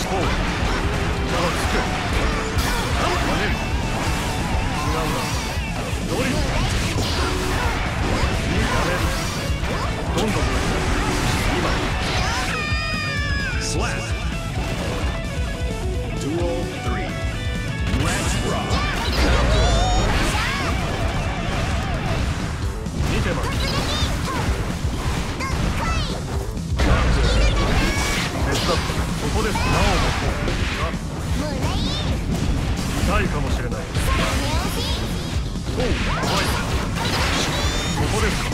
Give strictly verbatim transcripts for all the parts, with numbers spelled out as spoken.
こう。じゃあつく。跳ねる。違うな。ドリル。やめる。どんどん今。スラップ。Duel three. Let's rock. 見てます。手伝ってここです。なおも痛いかもしれない。おう、怖い。ここですか。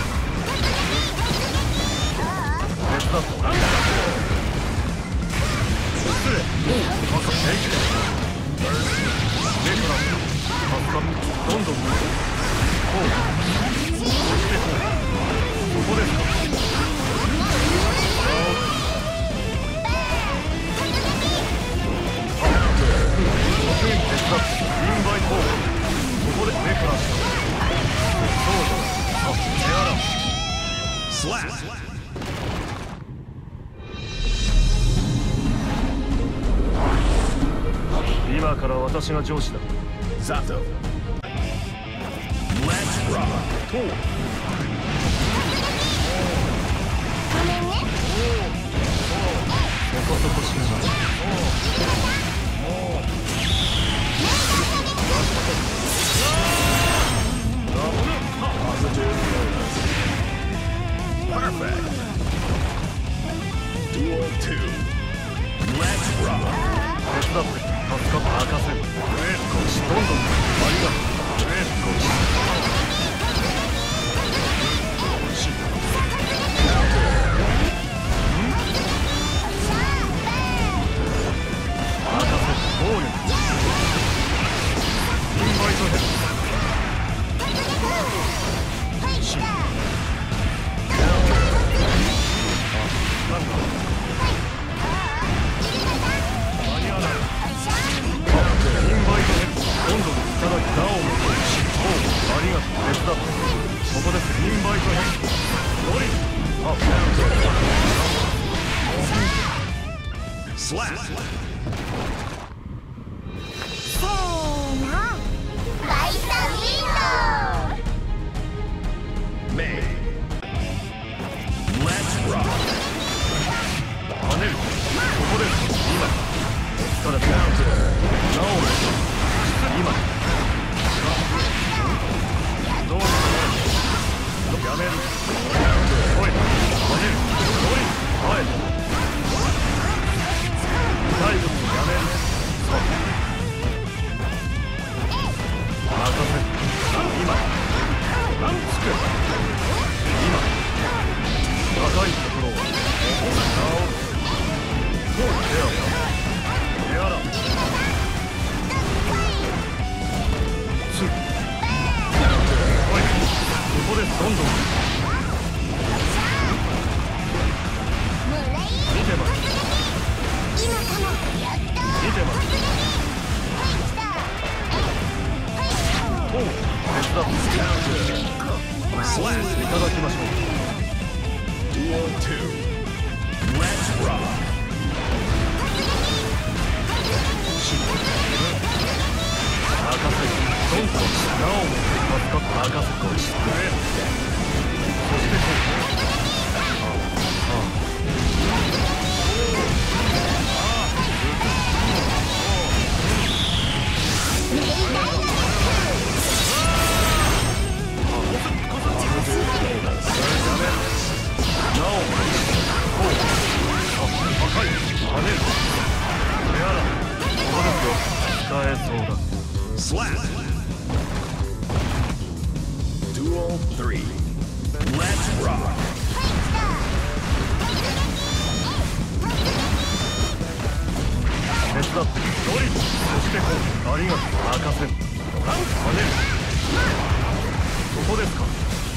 手伝って。失礼。おう、パカッ。平気です。目からパカッ。どんどん向こう。そしてこう。ここですか。得意に手伝ってインバイコー。ここで目から下。そうだ。あ、手洗う。スラップ。今から私が上司だ。ザト。Let's rock. と。ごめんね。そこそこしながら。Perfect. Duel two. Let's rock. 手伝って。助かった赤線。こっちどんどん。ありがとう。こっち。赤線。暴力。インバイトヘッド。シー。なんだ。間に合わない。インバイトヘッド。どんどんいただきなおも。おう、ありがとう。手伝って。ここです。インバイトヘッド。ドリル。あ、スラップ。 せーの。ライトウィンドウ。 メイ。Let's rock。跳ねる。ここです。今。お疲れ様。なおも。今。どうぞ。やめる。おい。跳ねる。おい。はい。痛い時にやめる。そう。任せ。今。つく。今。高いところを。直す。もう手を。手洗う。つく。おい。ここでどんどん。見てます。 今かも。 見てます。おう、手伝って。スラップいただきましょう。Duel two. Let's rock. 任せ。どんどん。なおも。助かった。任せ。こっち。そしてこう。ああ。Slap. Duel three. Let's rock. 手伝ってドリル。そしてこう。ありがとう。赤線。跳ねる。そこですか。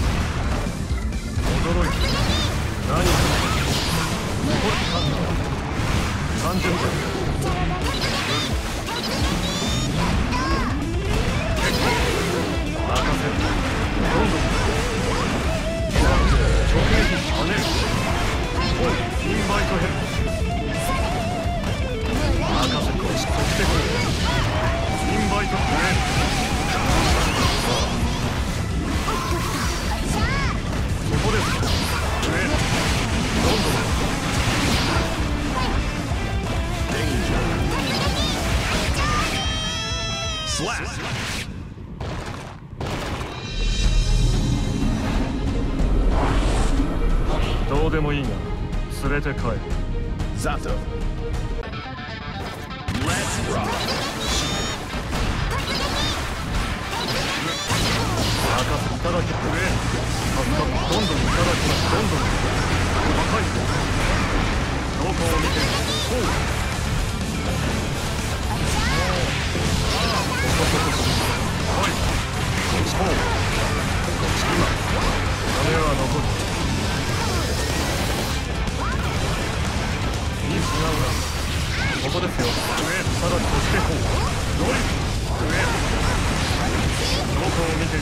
驚いて。何する。残りさんじゅっぷん。さんじゅっぷん。結構。任せる。どんどん。直撃。跳ねる。おい。インバイトヘッド。 バイトプレー。ここです。プレー。どんどん。スラッシュ。どうでもいいが連れて帰る。ザト。Let's rock。任せいただきプレー。助かる。どんどんいただきます。どんどん。高い。どこを見てこう。ここここ。はい。こっちこう。今。金は残る。いい違うな。ここですよ。上、ただそしてこう。乗り。上。どこを見てる。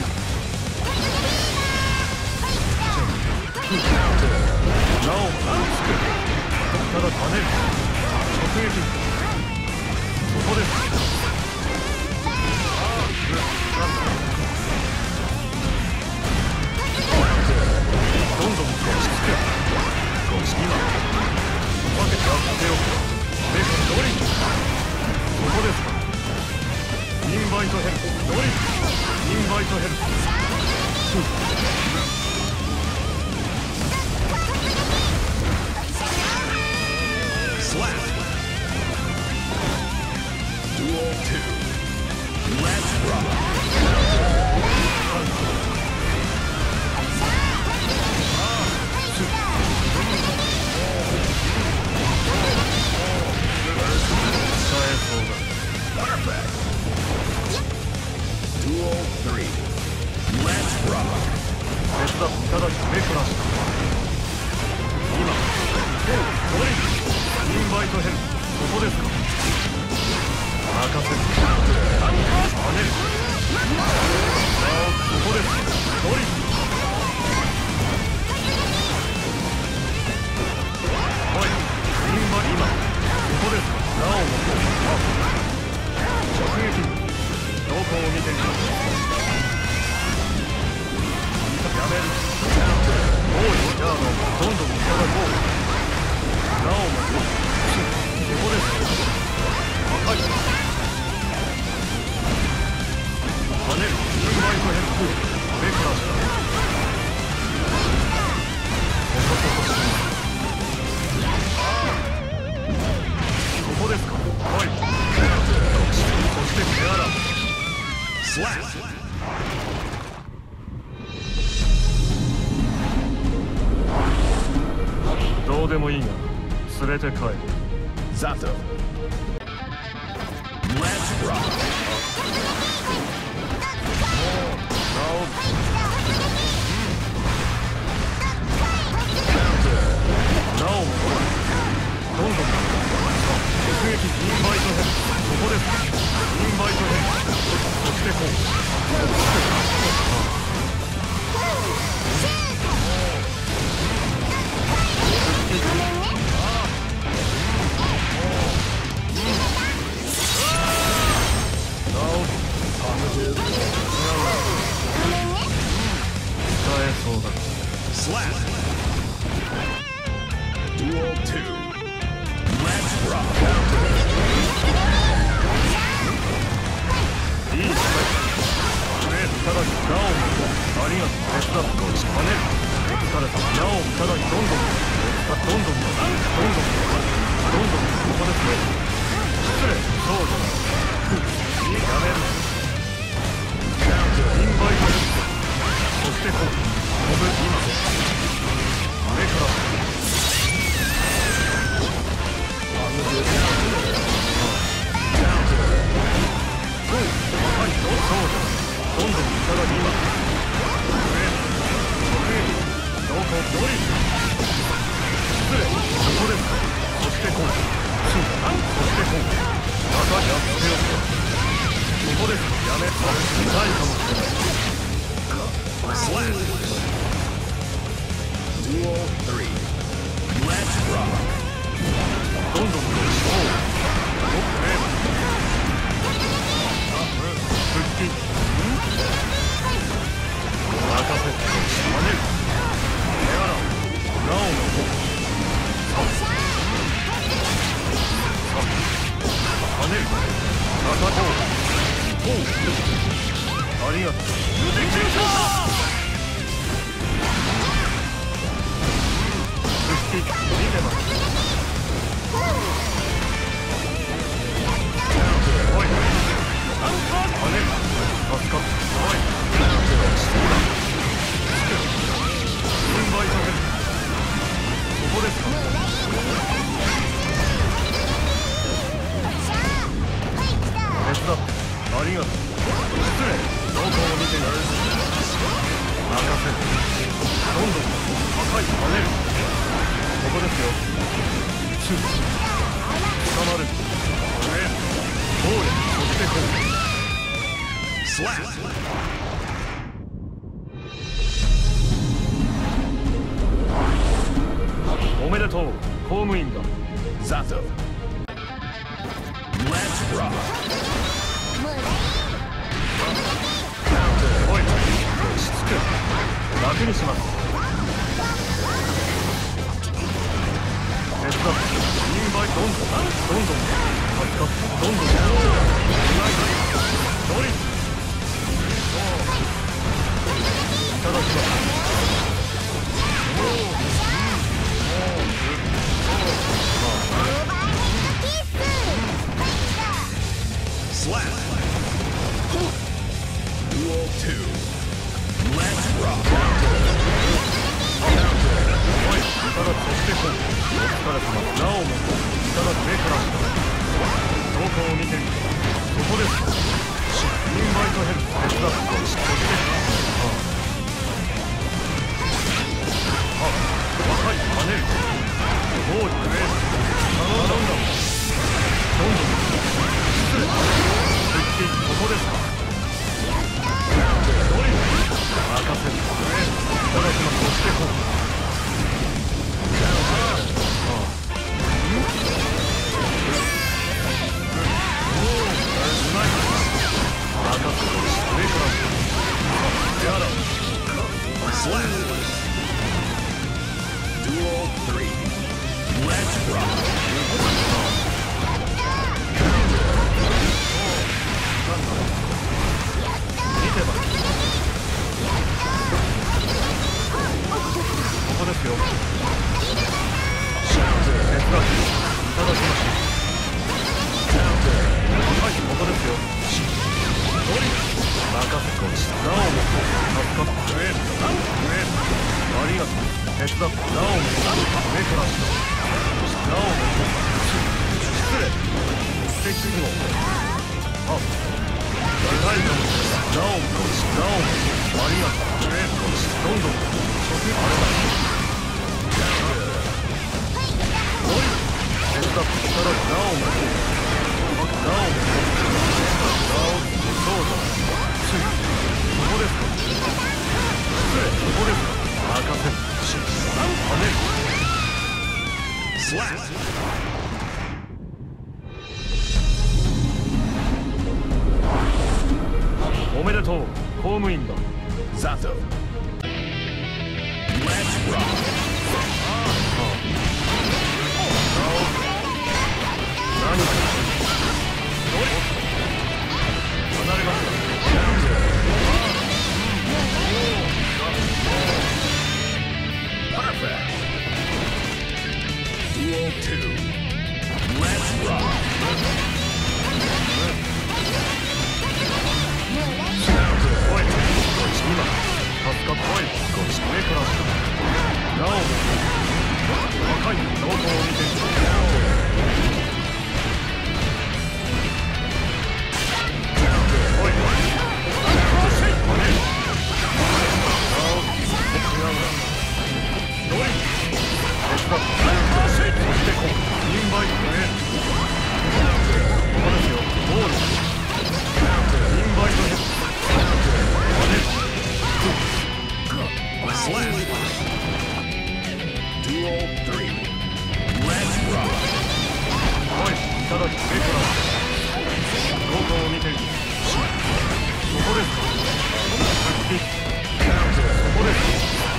なお、つく。ただ跳ねる。直撃。そこです。どんどんこっちつく。こっち今。分けてあげておく。メイクドリンク。ここですか。インバイトヘルプ。ドリンク。インバイトヘルプ。スラッシュ。デュオツー。レッツロック。手伝っていただき目くらした。今、ゴー、ドリンク、インバイトヘルプ、ここですか。任せる。跳ねる。ああ、ここです。ドリンク。おい、インバイ、今、ここですか。なおもこう。直撃。どこを見ているか。やめる。おい、じゃあの、どんどんいただこう。なおも、ここです。赤い。跳ねる。インバイトヘルプ。目からした。ここここし。ここですか。はい。そして手洗う。スラッシュ。どうでもいいが連れて帰る。ザト。なおもどんどん直撃。インバイトヘルプ。ここです。インバイトヘルプ。そしてこう。どんどんどんどん跳ねる。片方ほうありがとう。できるか。復帰見てます。おい跳ねる。助かった。おいそうだ。軍配させる。ここですか。手伝ってありがとう。失礼。どこを見ている。任せる。どんどん高い跳ねる。ここですよ。シュッ捕まる。上ボールそしてこうスラッおめでとう公務員だ。ザトLet's rock。おい、落ち着く。楽にします。手伝って、インバイどんどん、どんどん、助かって、どんどん、いただきます。Slap. Duel two. Let's rock. Counter. おい、いただそしてこう。お疲れ様。なおも、いただ上から。どこを見てる。そこです。インバイトヘルプ手伝って。そして、ああ。あ、若い跳ねる。ゴール上。頼んだ。どんどん。失礼。ここですか。ドリル任せる。いただきます。そしてこう。ああ。うまい。任せる。上から。やだ。スラッDuel three. Let's rock. 見てます。ここですよ。手伝っていただきます。はい、ここですよ。ドリル任せこちなおも助かった上上ありがとう。手伝ってなおも上から下なおも失礼敵すぐのあ長いかもなおもなおもありがとう。上どんどん食あれだドリル手伝っていただきなおもなおもなおそうだついここですか。失礼ここですか。任せる。跳ねる。スラッおめでとう公務員だ。ザト Let's rock。 何か離れました。Perfect. Duel two. Let's rock. おい、今、助かった。おい、こっち上から。なおも、若いどこを見てる。おい、走れ。跳ねる。ああ、違うな。ドリル手伝ってそしてこうインバイトね。ここですよ。ゴールインバイトヘッド跳ねる。スラッシュ Duel three. Let's rock。 おい、いただき上からどこを見てる。ここですか。復帰ここです。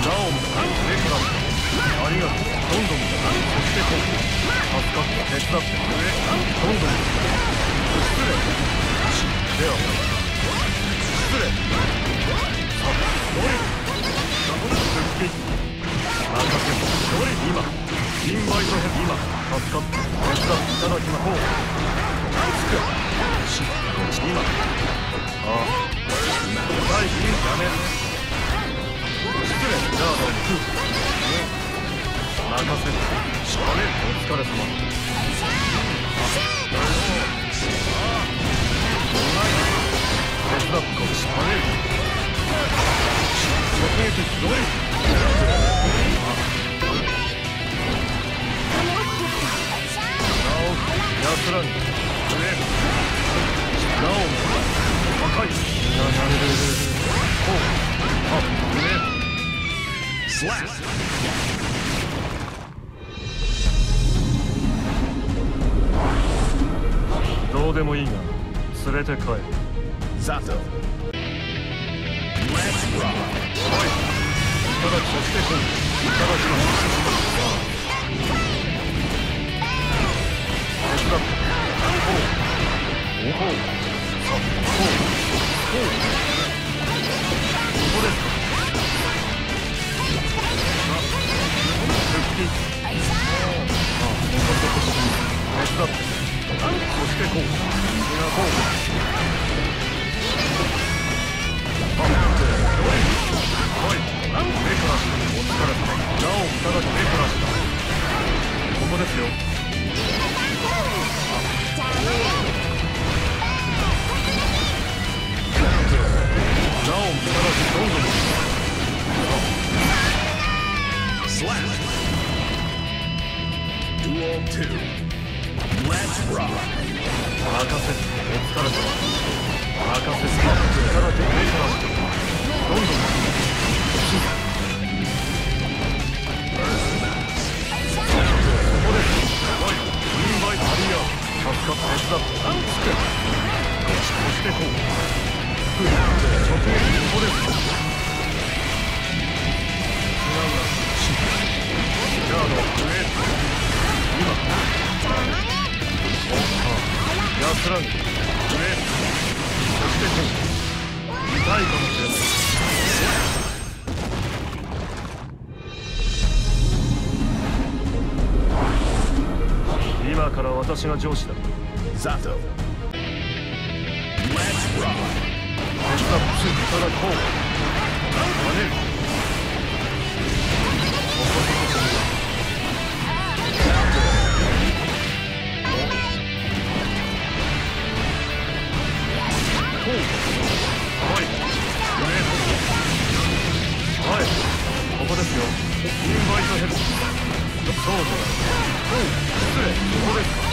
なおも上からありがとう。どんどんそしてこう助かった。手伝って上どんどん礼。では失礼。さあドリル復帰。任せろドリル。今インバイトヘッ。今助かって手伝っていただきましょう。つくしこっち今。ああ大事にやめる。失礼。じゃあどうも任せる。しゃべる。お疲れ様。手伝ってこっち。しゃべる。直撃ドリル。奴らに触れる。なおも破壊。ななるほう。あ触れる。スラッどうでもいいが連れて帰る。ザト。おい。いただきそしてこい。いただきます。手伝って。ほう。おほう。さあ、ほう。ほう。ここですか。復帰。ああ、もうちょっと手伝って。そしてこう。皆こう。あ、どれ。おい、目からお疲れ様。なおいただき目からした。ここですよ。なおいただきどんどん。スラッシュ。デュオツー。Let's rock! 任せてお疲れ様。任せていただき目からしてどんどん。ここです。おいインバイトリア助かって手伝って。つけそしてこう。直撃ここです。違うな。じゃあの上今奴らに触れる。そして痛いかもしれない。今から私が上司だ。ザト。手伝っていただこう。跳ねる。ここそこそこ。おい、おい、ここですよ。インバイトヘッド。そうだ。おう、失礼。ここですか。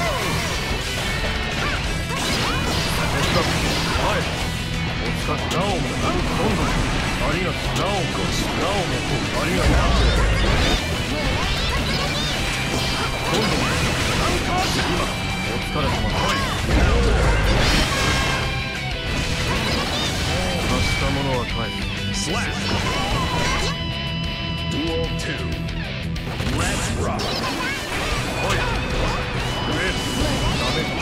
手伝って。はい。お疲れ。なおも、どんどん。ありがとう。なおも、なおも、ありがとう。どんどん。今、お疲れ様。はい。したものは返す。スラッシュ。デュオツー。Let's rock。おい。グレード。ダメ。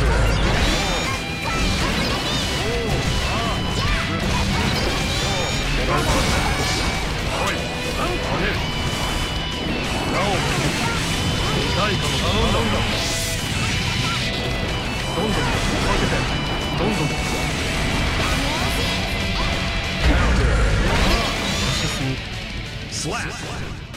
おい。跳ねる。なお。痛いかも頼んだんだ。どんどんかけて。どんどん。Slap!